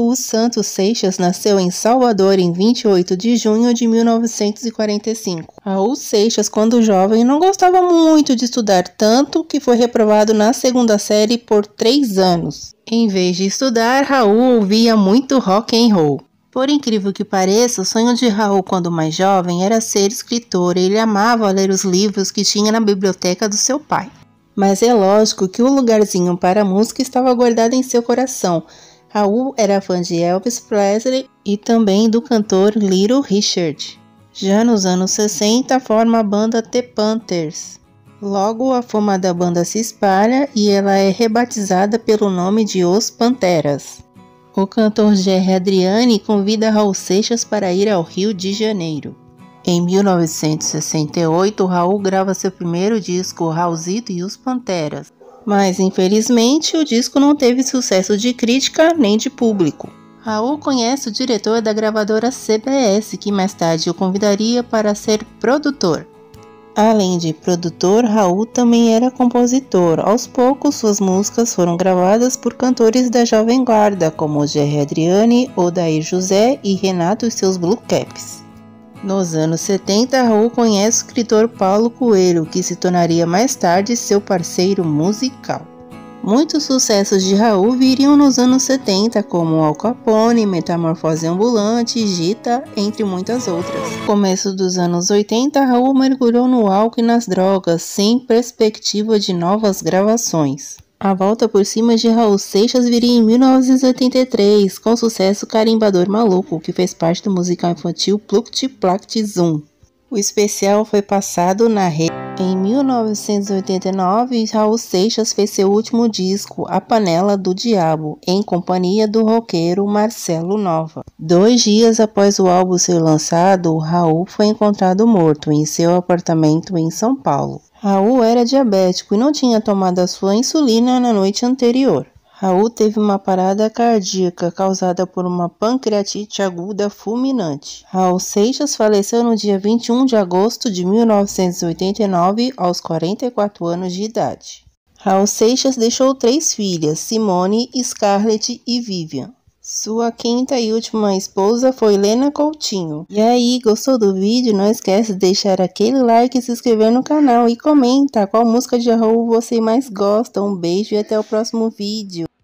Raul Santos Seixas nasceu em Salvador em 28 de junho de 1945. Raul Seixas, quando jovem, não gostava muito de estudar, tanto que foi reprovado na segunda série por 3 anos. Em vez de estudar, Raul ouvia muito rock and roll. Por incrível que pareça, o sonho de Raul quando mais jovem era ser escritor. Ele amava ler os livros que tinha na biblioteca do seu pai. Mas é lógico que o lugarzinho para a música estava guardado em seu coração. Raul era fã de Elvis Presley e também do cantor Little Richard. Já nos anos 60, forma a banda The Panthers. Logo, a fama da banda se espalha e ela é rebatizada pelo nome de Os Panteras. O cantor Gerry Adriani convida Raul Seixas para ir ao Rio de Janeiro. Em 1968, Raul grava seu primeiro disco, Raulzito e os Panteras. Mas, infelizmente, o disco não teve sucesso de crítica nem de público. Raul conhece o diretor da gravadora CBS, que mais tarde o convidaria para ser produtor. Além de produtor, Raul também era compositor. Aos poucos, suas músicas foram gravadas por cantores da Jovem Guarda, como Gerry Adriani, Odair José e Renato e seus Blue Caps. Nos anos 70, Raul conhece o escritor Paulo Coelho, que se tornaria mais tarde seu parceiro musical. Muitos sucessos de Raul viriam nos anos 70, como Al Capone, Metamorfose Ambulante, Gita, entre muitas outras. No começo dos anos 80, Raul mergulhou no álcool e nas drogas, sem perspectiva de novas gravações. A volta por cima de Raul Seixas viria em 1983, com o sucesso Carimbador Maluco, que fez parte do musical infantil Pluct Plact Zum. O especial foi passado na rede. Em 1989, Raul Seixas fez seu último disco, A Panela do Diabo, em companhia do roqueiro Marcelo Nova. 2 dias após o álbum ser lançado, Raul foi encontrado morto em seu apartamento em São Paulo. Raul era diabético e não tinha tomado a sua insulina na noite anterior. Raul teve uma parada cardíaca causada por uma pancreatite aguda fulminante. Raul Seixas faleceu no dia 21 de agosto de 1989, aos 44 anos de idade. Raul Seixas deixou 3 filhas, Simone, Scarlett e Vivian. Sua quinta e última esposa foi Lena Coutinho. E aí, gostou do vídeo? Não esquece de deixar aquele like, se inscrever no canal e comenta qual música de Raul você mais gosta. Um beijo e até o próximo vídeo.